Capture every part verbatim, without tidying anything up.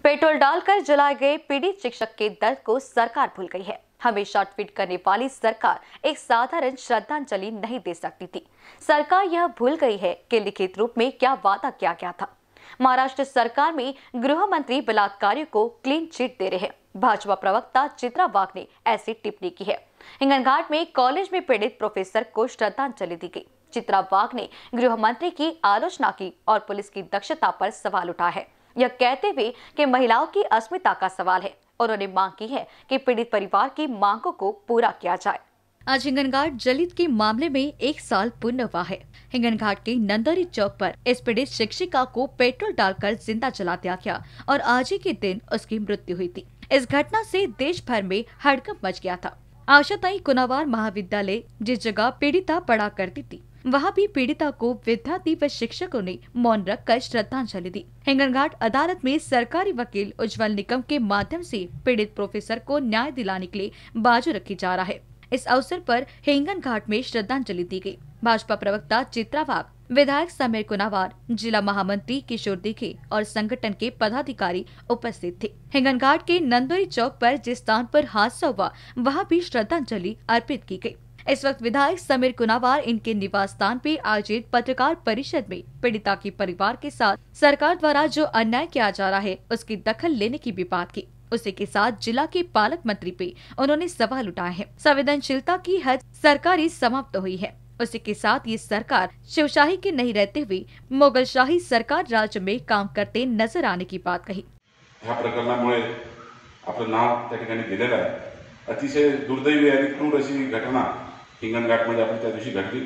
Petrol डालकर जलाए गए पीड़ित शिक्षक के दर्द को सरकार भूल गई है। हमेशा ट्वीट करने वाली सरकार एक साधारण श्रद्धांजलि नहीं दे सकती थी। सरकार यह भूल गई है कि लिखित रूप में क्या वादा किया गया था। महाराष्ट्र सरकार में गृह मंत्री बलात्कारियों को क्लीन चिट दे रहे हैं। भाजपा प्रवक्ता चित्रा वाघ ने ऐसी टिप्पणी की है। हिंगनघाट में कॉलेज में पीड़ित प्रोफेसर को श्रद्धांजलि दी गई। चित्रा वाघ ने गृह मंत्री की आलोचना की और पुलिस की दक्षता पर सवाल उठाया है, यह कहते हुए कि महिलाओं की अस्मिता का सवाल है। उन्होंने मांग की है कि पीड़ित परिवार की मांगों को पूरा किया जाए। आज हिंगनघाट जलित के मामले में एक साल पूर्ण हुआ है। हिंगनघाट के नंदरी चौक पर इस पीड़ित शिक्षिका को पेट्रोल डालकर जिंदा जला दिया गया और आज ही के दिन उसकी मृत्यु हुई थी। इस घटना से देश भर में हड़कंप मच गया था। आशाताई कुनावार महाविद्यालय, जिस जगह पीड़िता पढ़ा करती थी, वहाँ भी पीड़िता को विद्यार्थी व शिक्षकों ने मौन रखकर श्रद्धांजलि दी। हिंगनघाट अदालत में सरकारी वकील उज्जवल निकम के माध्यम से पीड़ित प्रोफेसर को न्याय दिलाने के लिए बाजू रखी जा रहा है। इस अवसर पर हिंगनघाट में श्रद्धांजलि दी गई। भाजपा प्रवक्ता चित्रा वाघ, विधायक समीर कुनावार, जिला महामंत्री किशोर दिखे और संगठन के पदाधिकारी उपस्थित थे। हिंगनघाट के नंदोरी चौक पर जिस स्थान पर हादसा हुआ, वहाँ भी श्रद्धांजलि अर्पित की गई। इस वक्त विधायक समीर कुनावार इनके निवास स्थान पे आयोजित पत्रकार परिषद में पीड़िता के परिवार के साथ सरकार द्वारा जो अन्याय किया जा रहा है उसकी दखल लेने की भी बात की। उसी के साथ जिला के पालक मंत्री पे उन्होंने सवाल उठाए हैं। संवेदनशीलता की हद सरकारी समाप्त हुई है। उसी के साथ ये सरकार शिवशाही के नहीं रहते हुए मुगलशाही सरकार राज्य में काम करते नजर आने की बात कही। ह्या प्रकरणामुळे आपलं नाव त्या ठिकाणी दिलेलं आहे। अतिशय दुर्दैवी आणि क्रूर अशी घटना हिंगणघाटमध्ये आपण त्या दिवशी घडली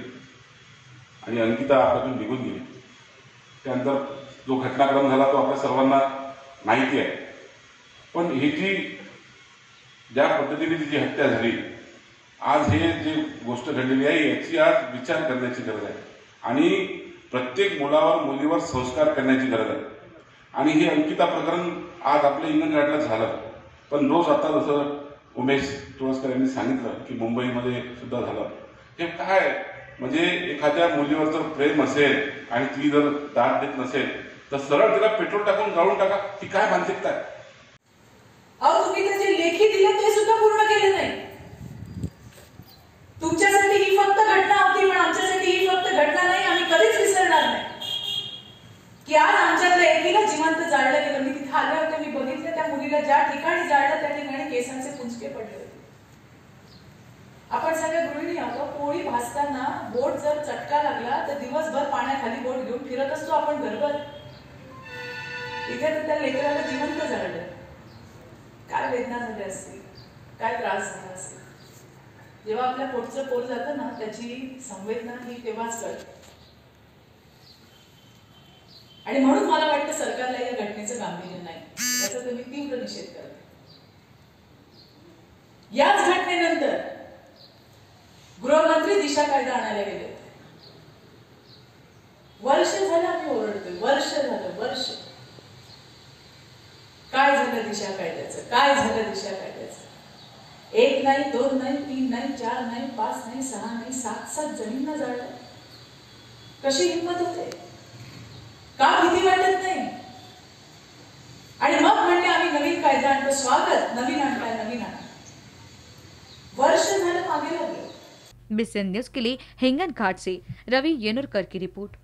आणि अंकिता आपल्यातून निघून गेली। त्यानंतर जो घटनाक्रम झाला तो आपल्या सर्वांना माहिती आहे। पण ही जी ज्या पद्धतीने जी हत्या झाली, आज हे जी गोष्ट घडलेली आहे याची आज विचार करण्याची गरज आहे आणि प्रत्येक मुलावर मुलीवर संस्कार करण्याची गरज आहे। आणि हे अंकिता प्रकरण आज आपल्या हिंगणघाटला झालं, पण रोज आता जसं उमेश तुळसकर यांनी सांगितलं की मुंबईमध्ये सुद्धा झालं। हे काय म्हणजे एखाद्या मुलीवर जर प्रेम असेल आणि ती जर दाद देत नसेल तर सरळ तिला पेट्रोल टाकून जाळून टाका, ही काय मानसिकता आहे? अहो, तुम्ही त्याचे लेखी दिलं ते सुद्धा पूर्ण केलं नाही। तुमच्यासाठी ही फक्त घटना होती, पण आमच्यासाठी ही फक्त घटना नाही। आम्ही कधीच विसरणार नाही की आज आमच्यातल्या एकीला जिवंत जाळलं गेलं। मी तिथे आले होते, मी बघितलं त्या मुलीला ज्या ठिकाणी जाळलं त्या ठिकाणी केसांचे पुंजके पडले होते। आपण सगळे गृहिणी आहोत, पोळी भाजताना बोट जर चटका लागला तर दिवसभर पाण्याखाली बोट घेऊन फिरत असतो आपण घरभर। इथे तर त्या लेकराला जिवंत जाळलं, काय वेदना झाली असतील, काय त्रास झाला असेल। जेव्हा आपल्या पोटचं पोर जातं ना, त्याची संवेदना ही तेव्हाच कळते। आणि म्हणून मला वाटतं सरकारला या घटनेचं गांभीर्य नाही, याचा तुम्ही तीव्र निषेध करता। याच घटनेनंतर गृहमंत्री दिशा कायदा आणायला गेले होते। वर्ष झालं आम्ही ओरडतोय, वर्ष झालं वर्ष। काय झालं दिशा कायद्याचं, काय झालं दिशा कायद्याचं? एक नाही, दोन नाही, तीन नाही, चार नाही, पाच नाही, सहा नाही, सात सात जणींना जाळलं। कशी हिंमत होते? का भीती वाटत नाही? आणि मग म्हणते आम्ही नवीन कायदा आणतो, स्वागत, नवीन आणताय, नवीन आणताय। वर्ष झालं मागे लागलं। बीसीएन न्यूज के लिए हिंगनघाट से रवि येनुरकर की रिपोर्ट।